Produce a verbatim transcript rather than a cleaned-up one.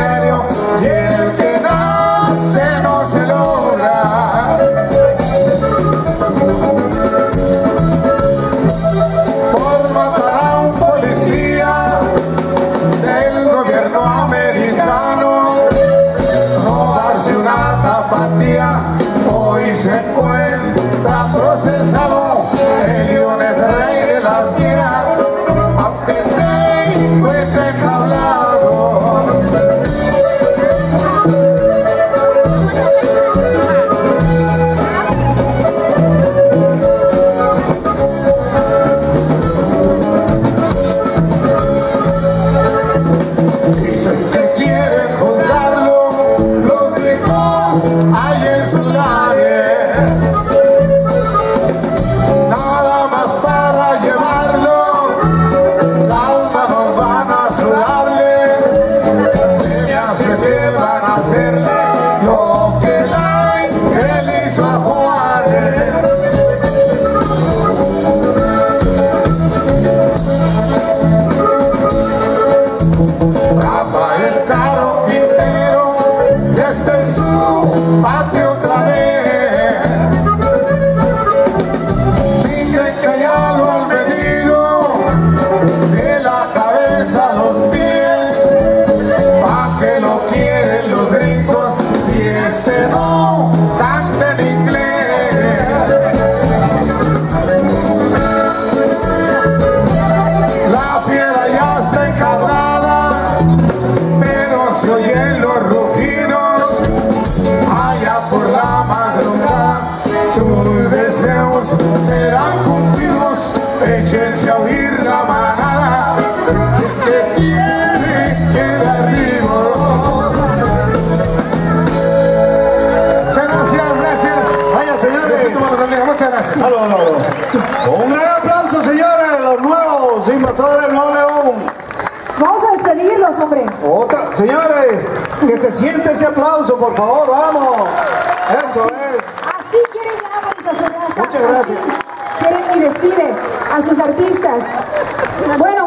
diario y el que nace no se logra. Por matar a un policía del gobierno americano, robarse una tapatía, hoy se encuentra procesado. El león es rey de las fieras, aunque se encuentre enjaulado. Dicen que quieren juzgarlo, los ricos hay en sus lares, nada más para llevarlo, las manos van a sudarle, se me hace que van a hacerle lo que el ángel hizo a Juárez. Rafael Caro Quintero desde su patio otra vez. Si creen que ya lo han medido de la cabeza a los pies, ¿pa' qué lo quieren los gringos si ese no canta en inglés? La fiera ya está encabrada, pero se oyen los rugidos allá por la madrugada. Sus deseos serán cumplidos, échense a oír la manada, es que tiene que dar ritmo. Muchas gracias, gracias. Vaya, señores. Muchas gracias. Aló, aló, aló. Un gran aplauso, señores, los nuevos invasores Nuevo León. Vamos a despedirlos, hombre. Otra, señores, que se siente ese aplauso, por favor, vamos. Eso es. Así quieren Áboles a su raza. Muchas gracias. Así quieren y despide a sus artistas. Bueno.